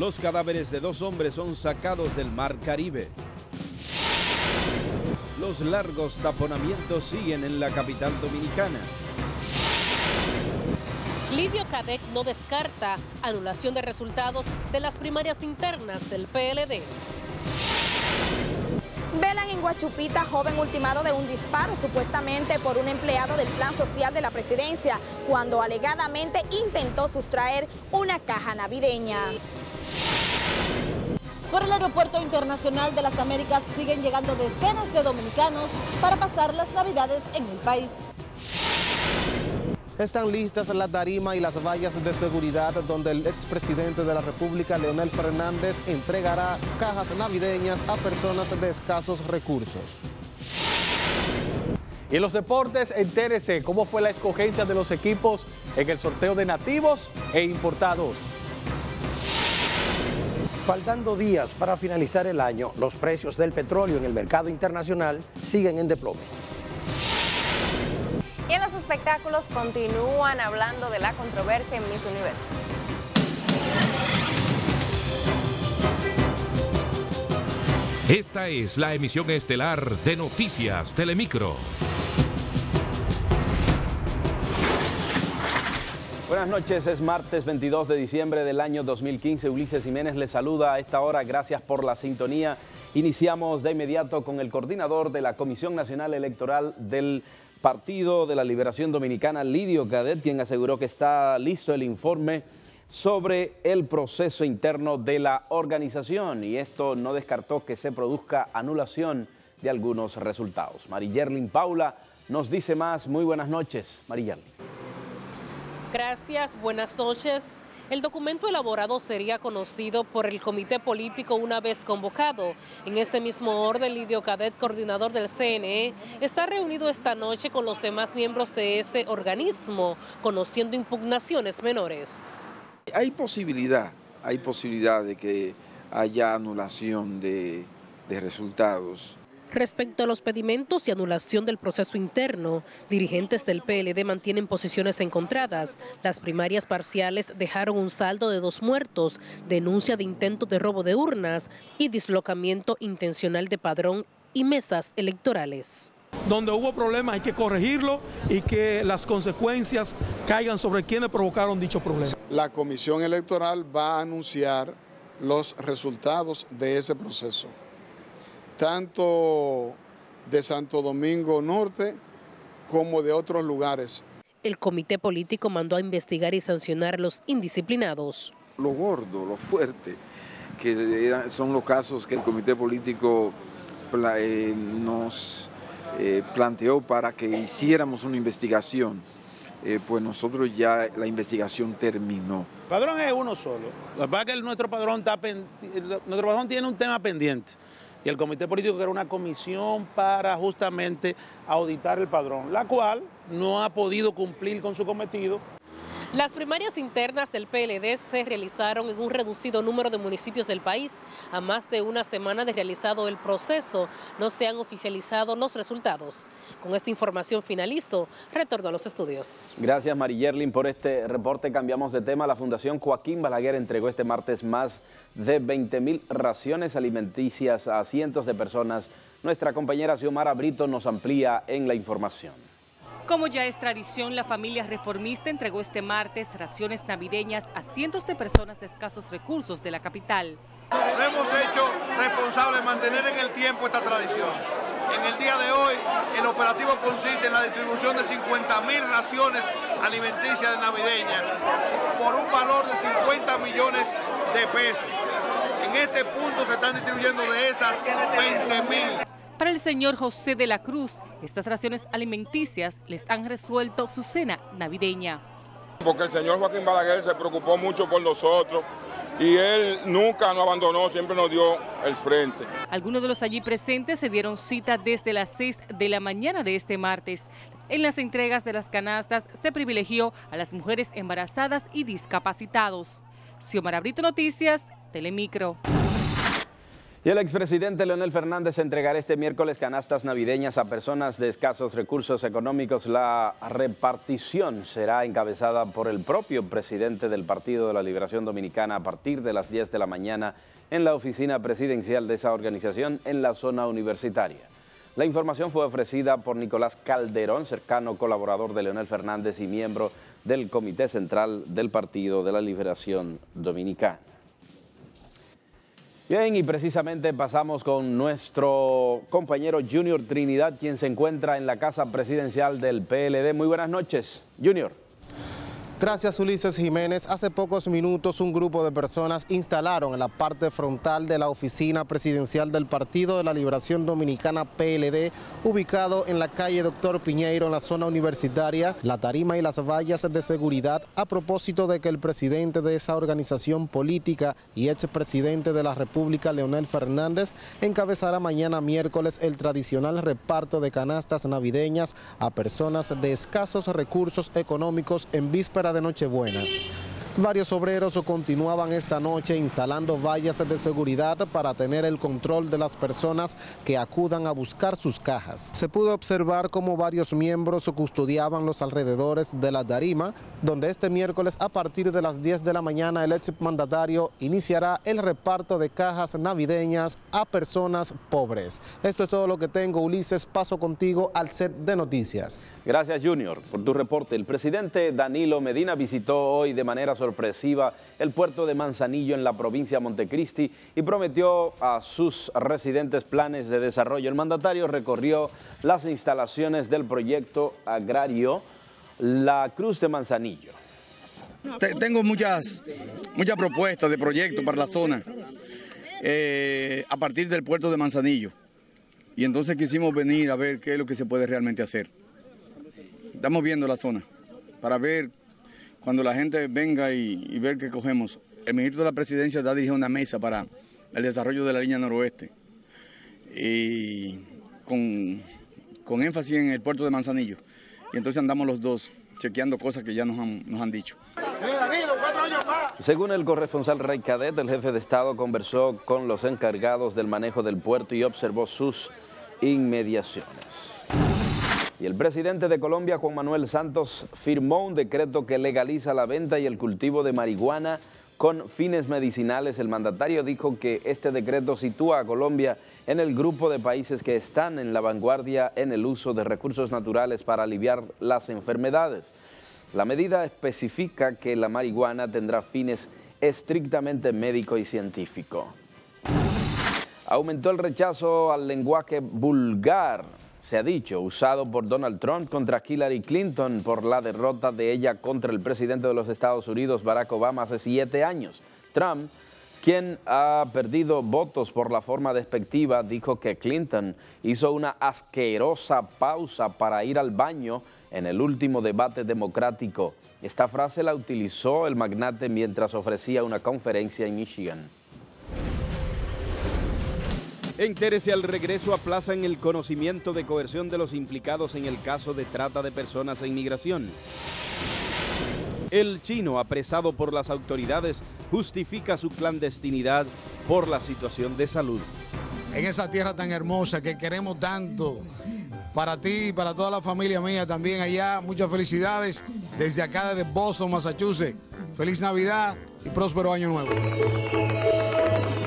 Los cadáveres de 2 hombres son sacados del Mar Caribe. Los largos taponamientos siguen en la capital dominicana. Lidio Cadet no descarta anulación de resultados de las primarias internas del PLD. Velan en Guachupita, joven ultimado de un disparo supuestamente por un empleado del Plan Social de la Presidencia, cuando alegadamente intentó sustraer una caja navideña. Por el Aeropuerto Internacional de las Américas siguen llegando decenas de dominicanos para pasar las Navidades en el país. Están listas la tarima y las vallas de seguridad donde el expresidente de la República, Leonel Fernández, entregará cajas navideñas a personas de escasos recursos. Y en los deportes, entérese cómo fue la escogencia de los equipos en el sorteo de nativos e importados. Faltando días para finalizar el año, los precios del petróleo en el mercado internacional siguen en desplome. Y en los espectáculos continúan hablando de la controversia en Miss Universo. Esta es la emisión estelar de Noticias Telemicro. Buenas noches, es martes 22 de diciembre del año 2015. Ulises Jiménez les saluda a esta hora. Gracias por la sintonía. Iniciamos de inmediato con el coordinador de la Comisión Nacional Electoral del Partido de la Liberación Dominicana, Lidio Cadet, quien aseguró que está listo el informe sobre el proceso interno de la organización, y esto no descartó que se produzca anulación de algunos resultados. Mariyerlin Paula nos dice más. Muy buenas noches, Mariyerlin. Gracias, buenas noches. El documento elaborado sería conocido por el comité político una vez convocado. En este mismo orden, Lidio Cadet, coordinador del CNE, está reunido esta noche con los demás miembros de ese organismo, conociendo impugnaciones menores. Hay posibilidad de que haya anulación de resultados. Respecto a los pedimentos y anulación del proceso interno, dirigentes del PLD mantienen posiciones encontradas. Las primarias parciales dejaron un saldo de 2 muertos, denuncia de intento de robo de urnas y dislocamiento intencional de padrón y mesas electorales. Donde hubo problemas hay que corregirlo y que las consecuencias caigan sobre quienes provocaron dicho problema. La Comisión Electoral va a anunciar los resultados de ese proceso, tanto de Santo Domingo Norte como de otros lugares. El comité político mandó a investigar y sancionar a los indisciplinados. Lo gordo, lo fuerte, que son los casos que el comité político nos planteó para que hiciéramos una investigación, pues nosotros ya la investigación terminó. El padrón es uno solo. Lo que pasa es que nuestro padrón tiene un tema pendiente. Y el comité político creó una comisión para justamente auditar el padrón, la cual no ha podido cumplir con su cometido. Las primarias internas del PLD se realizaron en un reducido número de municipios del país. A más de una semana de realizado el proceso, no se han oficializado los resultados. Con esta información finalizo. Retorno a los estudios. Gracias, Mariyerlin, por este reporte. Cambiamos de tema. La Fundación Joaquín Balaguer entregó este martes más de 20.000 raciones alimenticias a cientos de personas. Nuestra compañera Xiomara Brito nos amplía en la información. Como ya es tradición, la familia reformista entregó este martes raciones navideñas a cientos de personas de escasos recursos de la capital. Nos hemos hecho responsables de mantener en el tiempo esta tradición. En el día de hoy, el operativo consiste en la distribución de 50.000 raciones alimenticias navideñas por un valor de 50 millones de pesos. En este punto se están distribuyendo de esas 20.000. Para el señor José de la Cruz, estas raciones alimenticias les han resuelto su cena navideña. Porque el señor Joaquín Balaguer se preocupó mucho por nosotros y él nunca nos abandonó, siempre nos dio el frente. Algunos de los allí presentes se dieron cita desde las 6 de la mañana de este martes. En las entregas de las canastas se privilegió a las mujeres embarazadas y discapacitados. Xiomara Brito, Noticias Telemicro. Y el expresidente Leonel Fernández entregará este miércoles canastas navideñas a personas de escasos recursos económicos. La repartición será encabezada por el propio presidente del Partido de la Liberación Dominicana a partir de las 10 de la mañana en la oficina presidencial de esa organización en la zona universitaria. La información fue ofrecida por Nicolás Calderón, cercano colaborador de Leonel Fernández y miembro del Comité Central del Partido de la Liberación Dominicana. Bien, y precisamente pasamos con nuestro compañero Junior Trinidad, quien se encuentra en la casa presidencial del PLD. Muy buenas noches, Junior. Gracias, Ulises Jiménez. Hace pocos minutos un grupo de personas instalaron en la parte frontal de la oficina presidencial del Partido de la Liberación Dominicana PLD, ubicado en la calle Doctor Piñeiro, en la zona universitaria, la tarima y las vallas de seguridad, a propósito de que el presidente de esa organización política y expresidente de la República, Leonel Fernández, encabezará mañana miércoles el tradicional reparto de canastas navideñas a personas de escasos recursos económicos en víspera de Nochebuena. Varios obreros continuaban esta noche instalando vallas de seguridad para tener el control de las personas que acudan a buscar sus cajas. Se pudo observar cómo varios miembros custodiaban los alrededores de la tarima, donde este miércoles a partir de las 10 de la mañana el exmandatario iniciará el reparto de cajas navideñas a personas pobres. Esto es todo lo que tengo, Ulises. Paso contigo al set de noticias. Gracias, Junior, por tu reporte. El presidente Danilo Medina visitó hoy de manera sorpresiva el puerto de Manzanillo en la provincia de Montecristi y prometió a sus residentes planes de desarrollo. El mandatario recorrió las instalaciones del proyecto agrario La Cruz de Manzanillo. Tengo muchas propuestas de proyectos para la zona a partir del puerto de Manzanillo. Y entonces quisimos venir a ver qué es lo que se puede realmente hacer. Estamos viendo la zona para ver cuando la gente venga y ver qué cogemos. El ministro de la Presidencia está dirigiendo una mesa para el desarrollo de la línea noroeste y con énfasis en el puerto de Manzanillo. Y entonces andamos los dos chequeando cosas que ya nos han dicho. Según el corresponsal Rey Cadet, el jefe de Estado conversó con los encargados del manejo del puerto y observó sus inmediaciones. Y el presidente de Colombia, Juan Manuel Santos, firmó un decreto que legaliza la venta y el cultivo de marihuana con fines medicinales. El mandatario dijo que este decreto sitúa a Colombia en el grupo de países que están en la vanguardia en el uso de recursos naturales para aliviar las enfermedades. La medida especifica que la marihuana tendrá fines estrictamente médico y científico. Aumentó el rechazo al lenguaje vulgar, se ha dicho, usado por Donald Trump contra Hillary Clinton por la derrota de ella contra el presidente de los Estados Unidos, Barack Obama, hace 7 años. Trump, quien ha perdido votos por la forma despectiva, dijo que Clinton hizo una asquerosa pausa para ir al baño en el último debate democrático. Esta frase la utilizó el magnate mientras ofrecía una conferencia en Michigan. Entérese al regreso aplazan el conocimiento de coerción de los implicados en el caso de trata de personas e inmigración. El chino, apresado por las autoridades, justifica su clandestinidad por la situación de salud. En esa tierra tan hermosa que queremos tanto, para ti y para toda la familia mía también allá, muchas felicidades desde acá desde Boston, Massachusetts. Feliz Navidad y próspero Año Nuevo.